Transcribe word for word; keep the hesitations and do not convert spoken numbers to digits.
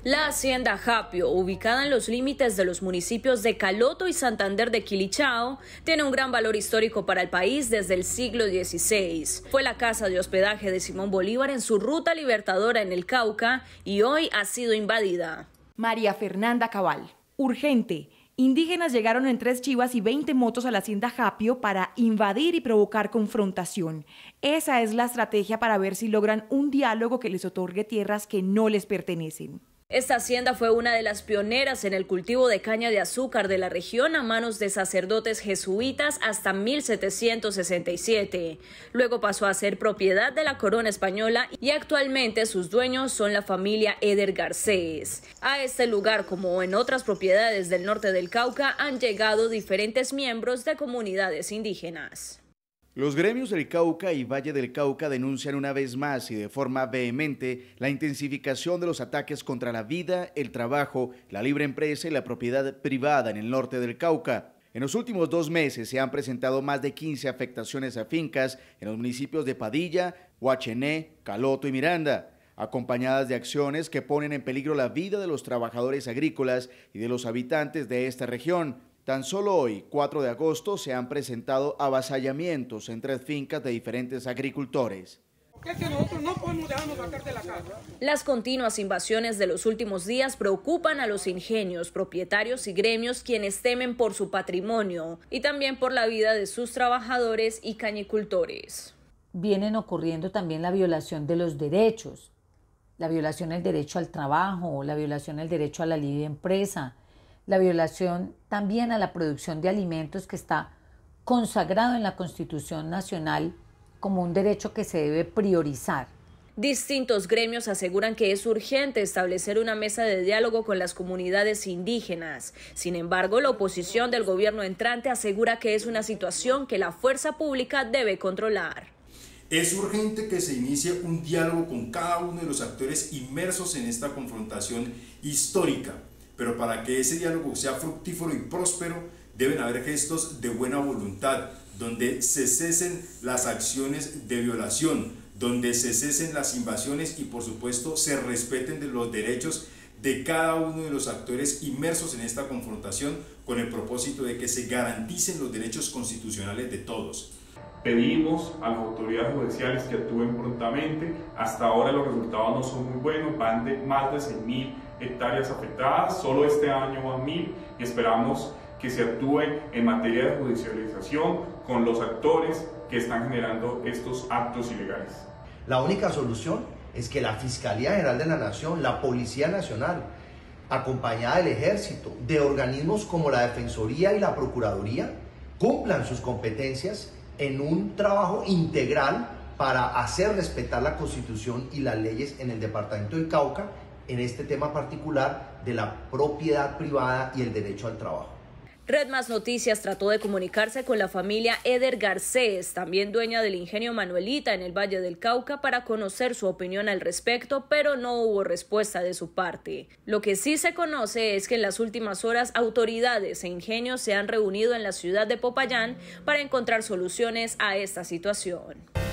La hacienda Japio, ubicada en los límites de los municipios de Caloto y Santander de Quilichao, tiene un gran valor histórico para el país desde el siglo dieciséis. Fue la casa de hospedaje de Simón Bolívar en su ruta libertadora en el Cauca y hoy ha sido invadida. María Fernanda Cabal. Urgente. Indígenas llegaron en tres chivas y veinte motos a la hacienda Japio para invadir y provocar confrontación. Esa es la estrategia para ver si logran un diálogo que les otorgue tierras que no les pertenecen. Esta hacienda fue una de las pioneras en el cultivo de caña de azúcar de la región a manos de sacerdotes jesuitas hasta mil setecientos sesenta y siete. Luego pasó a ser propiedad de la corona española y actualmente sus dueños son la familia Eder Garcés. A este lugar, como en otras propiedades del norte del Cauca, han llegado diferentes miembros de comunidades indígenas. Los gremios del Cauca y Valle del Cauca denuncian una vez más y de forma vehemente la intensificación de los ataques contra la vida, el trabajo, la libre empresa y la propiedad privada en el norte del Cauca. En los últimos dos meses se han presentado más de quince afectaciones a fincas en los municipios de Padilla, Huachené, Caloto y Miranda, acompañadas de acciones que ponen en peligro la vida de los trabajadores agrícolas y de los habitantes de esta región. Tan solo hoy, cuatro de agosto, se han presentado avasallamientos en tres fincas de diferentes agricultores. Es que nosotros no podemos dejarnos sacar de la casa. Las continuas invasiones de los últimos días preocupan a los ingenios, propietarios y gremios, quienes temen por su patrimonio y también por la vida de sus trabajadores y cañicultores. Vienen ocurriendo también la violación de los derechos, la violación del derecho al trabajo, la violación del derecho a la libre empresa, la violación también a la producción de alimentos que está consagrado en la Constitución Nacional como un derecho que se debe priorizar. Distintos gremios aseguran que es urgente establecer una mesa de diálogo con las comunidades indígenas. Sin embargo, la oposición del gobierno entrante asegura que es una situación que la fuerza pública debe controlar. Es urgente que se inicie un diálogo con cada uno de los actores inmersos en esta confrontación histórica. Pero para que ese diálogo sea fructífero y próspero, deben haber gestos de buena voluntad, donde se cesen las acciones de violación, donde se cesen las invasiones y por supuesto se respeten de los derechos de cada uno de los actores inmersos en esta confrontación con el propósito de que se garanticen los derechos constitucionales de todos. Pedimos a las autoridades judiciales que actúen prontamente. Hasta ahora los resultados no son muy buenos, van de más de seis mil hectáreas afectadas, solo este año van mil y esperamos que se actúe en materia de judicialización con los actores que están generando estos actos ilegales. La única solución es que la Fiscalía General de la Nación, la Policía Nacional, acompañada del Ejército, de organismos como la Defensoría y la Procuraduría, cumplan sus competencias en un trabajo integral para hacer respetar la Constitución y las leyes en el departamento del Cauca, en este tema particular de la propiedad privada y el derecho al trabajo. Red Más Noticias trató de comunicarse con la familia Eder Garcés, también dueña del ingenio Manuelita en el Valle del Cauca, para conocer su opinión al respecto, pero no hubo respuesta de su parte. Lo que sí se conoce es que en las últimas horas autoridades e ingenios se han reunido en la ciudad de Popayán para encontrar soluciones a esta situación.